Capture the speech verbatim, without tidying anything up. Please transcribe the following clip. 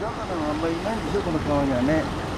魚はあんまりいないんでしょ、この川にはね。